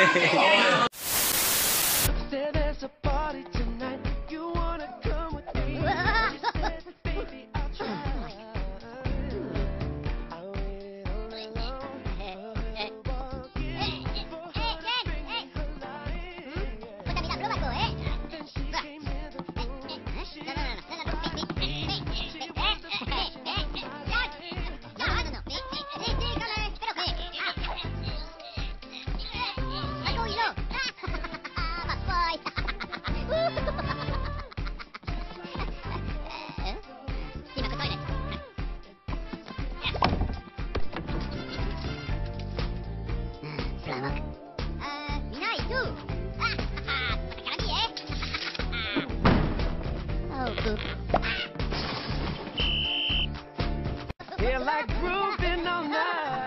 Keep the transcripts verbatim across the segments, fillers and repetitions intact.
Feel like grooving all night.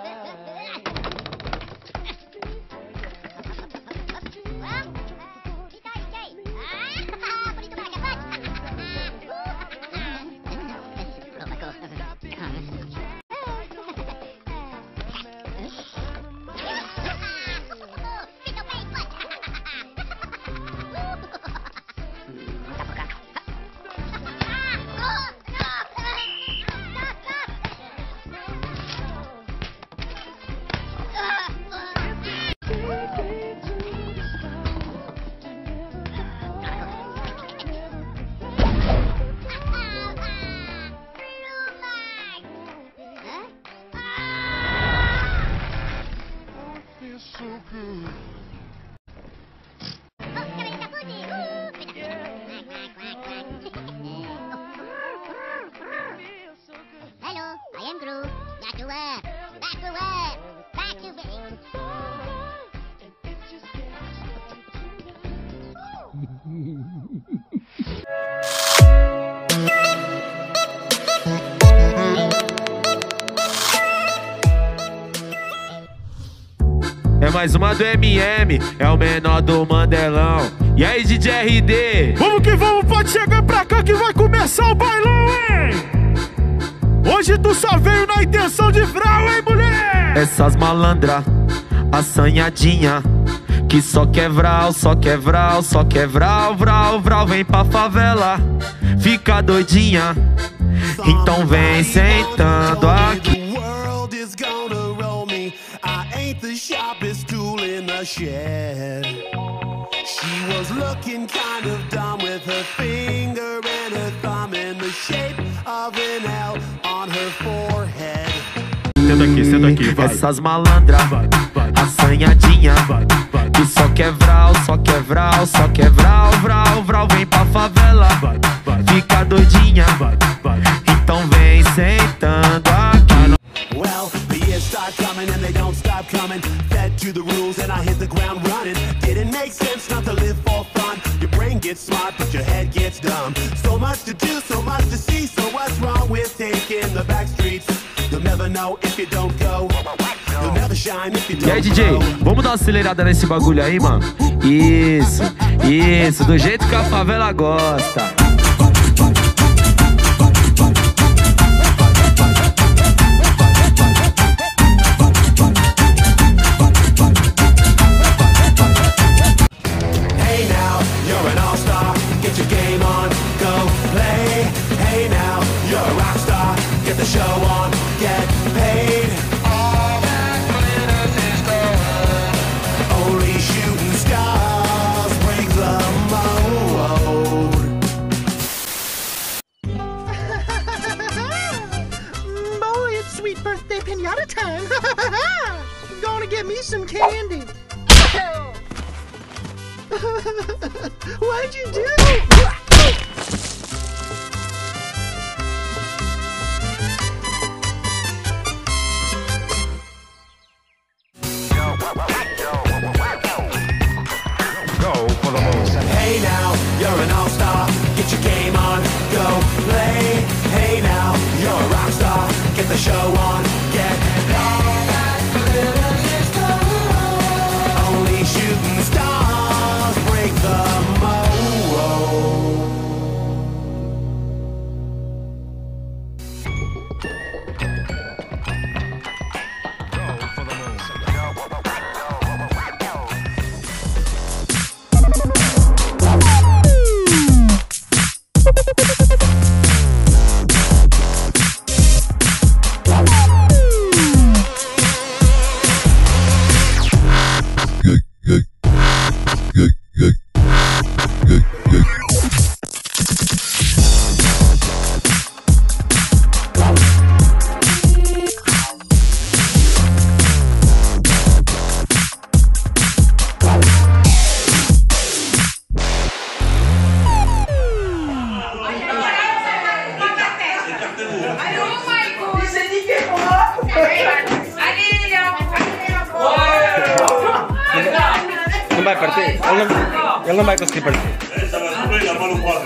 Hello, I am Groot. Back to work. Back to work. Back to bed. É mais uma do M M, é o menor do Mandelão. E aí, D J R D? Vamos que vamos, pode chegar pra cá que vai começar o bailão, hein? Hoje tu só veio na intenção de vral, hein, mulher? Essas malandra, assanhadinha, que só quer vral, só quer vral, só quer vral, vral, vral. Vem pra favela, fica doidinha, então vem sentando aqui. The sharpest tool in the shed. She was looking kind of dumb with her finger and her thumb in the shape of an L on her forehead. Senta aqui, senta aqui, vai. Essas malandra, vai, vai, assanhadinha, vai, vai, que só quer vral, só quer vral, só quer vral, vral, vral. Vem pra favela, vai, vai, fica doidinha, vai, vai. então vem sentando aqui. Well, the years start coming and they don't stop coming. Fed to the rules and I hit the ground running. Didn't make sense not to live for fun. Your brain gets smart but your head gets dumb. So much to do, so much to see. So what's wrong with taking the back streets? You'll never know if you don't go. You'll never shine if you don't. E aí, D J, vamos dar uma acelerada nesse bagulho aí, mano? Isso, isso, do jeito que a favela gosta. Show on, get paid. All that glitters is gold. Only shooting stars break the mold. Boy, it's sweet birthday pinata time. Gonna get me some candy. What'd you do? Hey now, you're an all-star. Get your game on, go play. Hey now, you're a rock star. Get the show on, get all that glitters is gold. Only shooting stars break the mold. vai partir. Ele não, ele não vai conseguir partir. Ça va trouver la balle au bras.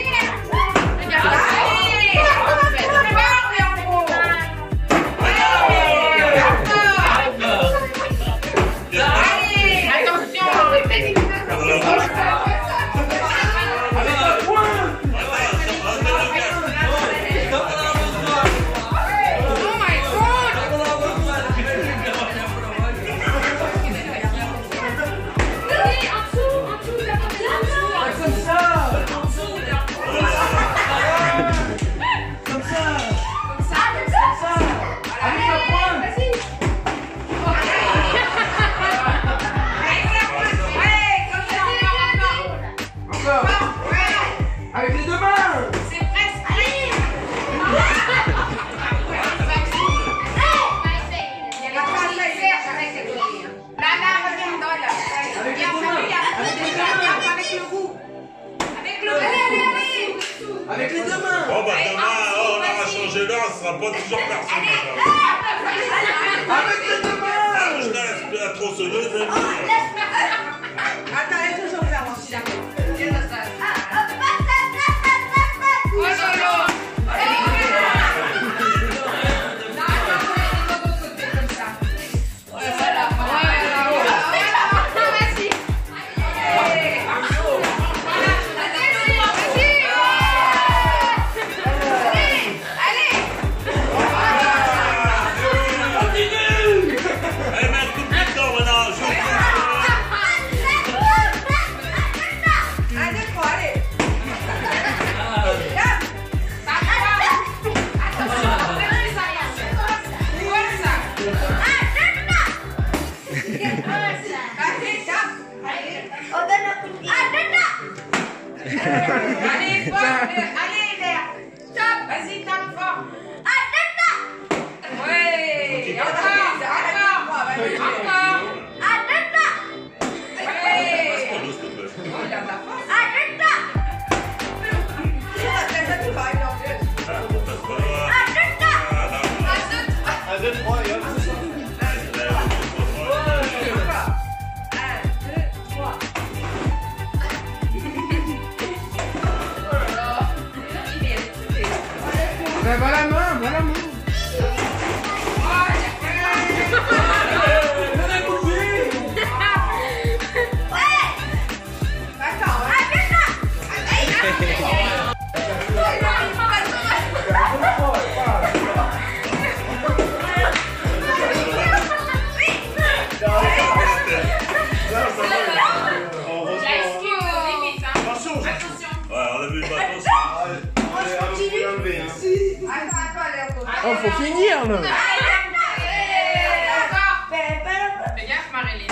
Avec les deux mains. Bon bah demain, oh, on va changer l'heure, ce sera pas toujours personne. Avec les deux mains. Ah, je laisse la tronçonneuse. Attends, laisse-le faire moi aussi, d'accord. Allez, fort, allez, Léa. Top, vas-y, tape fort. Ouais, encore, encore, encore. Ouais. Oh, il a de la force. Ben voilà la main, voilà la main. Oh, faut finir là. Fais gaffe, Maréline.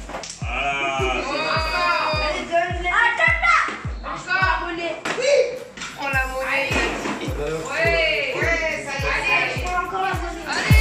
Encore. Oui. On l'a monnaie. Ouais. Ouais, ça y est. Allez.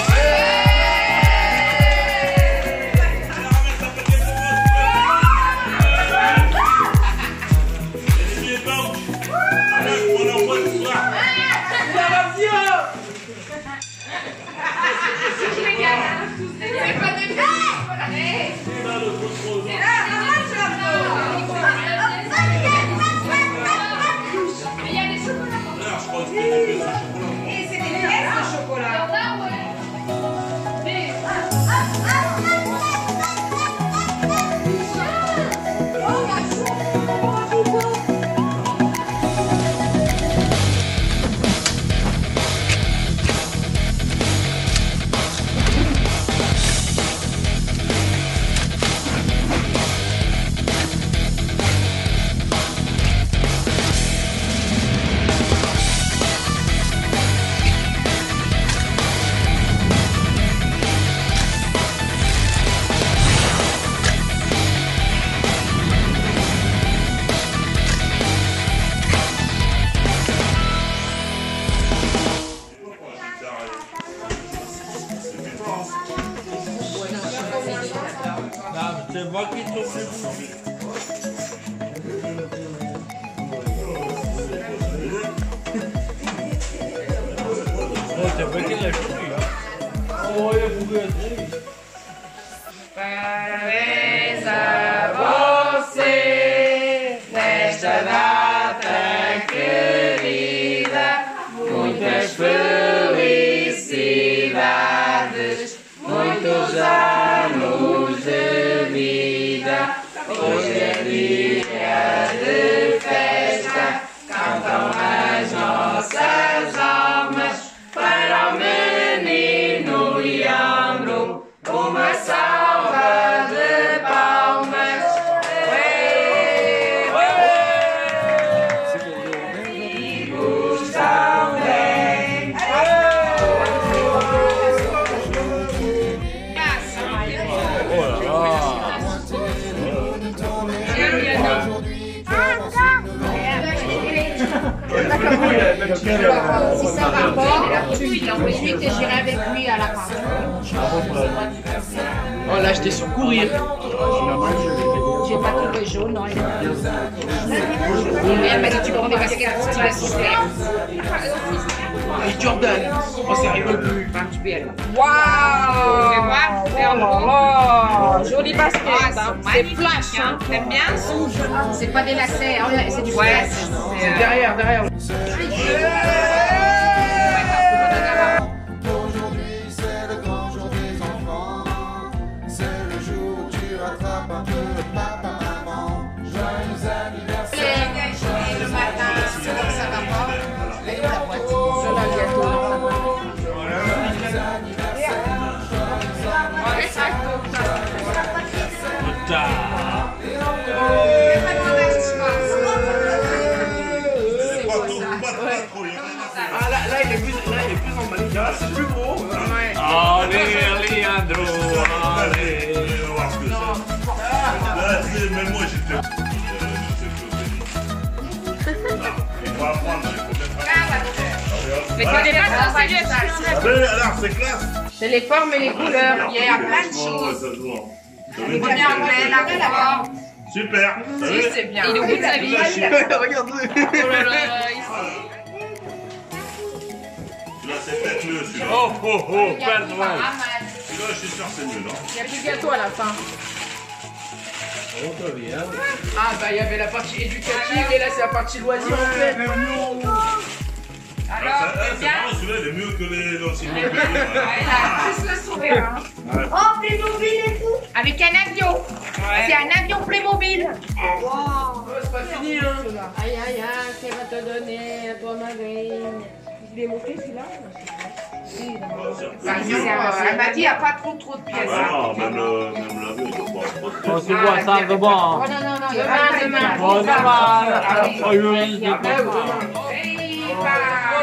C'est moi qui trouve les Oh, t'as pas quel âge tu as? Oh, il a beaucoup de Paresa muitas felicidades, muitos anos de vida. Hoje é dia de festa, cantam as nossas almas para o menino Leandro. Uma salva de palmas. Amigos também. Si ça va pas, tu lui ensuite j'irai avec lui à la fin. Oh là, j'étais sur courir. J'ai pas trouvé jaune, non. Et elle m'a dit tu prends des baskets, tu vas système. Et Jordan. Oh, ça rigole plus. Waouh! Joli basket, hein. C'est flash, hein. T'aimes bien? C'est pas des lacets, hein. C'est du flash. C'est derrière, derrière. Aujourd'hui c'est le grand jour des enfants. C'est le jour où tu rattrapes un peu papa, maman. Joyeux anniversaire. Le matin, c'est là que ça va pas. Avec la boîte. Je la gâteau. Ah là, là, il est plus, là, il est plus emballé. Là, c'est plus gros. Ouais. Allez, Leandro, allez. Là, c'est même moi, j'étais. Il faut apprendre, il faut mettre. Mais tu n'es pas censé lui être. Alors, c'est classe. C'est les formes et les couleurs. Il y a plein de choses. Il est bien fait, la forme. Super. Si, c'est bien. Il est au bout de sa vie. Regarde-le. Oh là là, Là, c'est peut-être mieux, celui-là. Oh, oh, oh, pardon. Celui-là, je suis sûr que c'est mieux, non? il y a plus de gâteau à la fin. Ah bah il y avait la partie éducative et là c'est la partie loisir en fait. Alors, Ah, c'est c'est bien. marrant, celui-là, il est mieux que les l'ancien. Elle a plus le sourire. Hein. Oh, Playmobil et tout. Avec un avion. C'est un avion Playmobil. Wow. C'est pas fini hein. Aïe aïe aïe, qu'elle va te donner à toi Madeleine. Je l'ai monté celui-là. Elle m'a dit, il n'y a pas trop trop de pièces. Ah non, même le même l'avion, il doit pas trop de On pièces. se voit ça demain. Oh non, non, non, demain, demain. Bon, demain. Oh, oui, Et bah.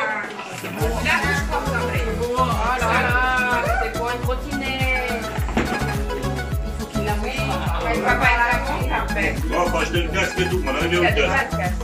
Là, je pense après. Oh là là, c'est pour une trottinette. Il faut qu'il la monte. Il va pas être la monte après. Bon, faut acheter le casque et tout, mon avis, Il le y a déjà casque. le casque.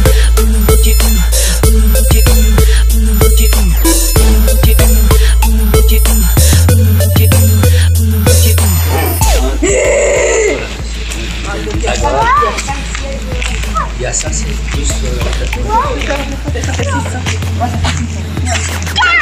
Voilà. y a ça, c'est plus... Euh,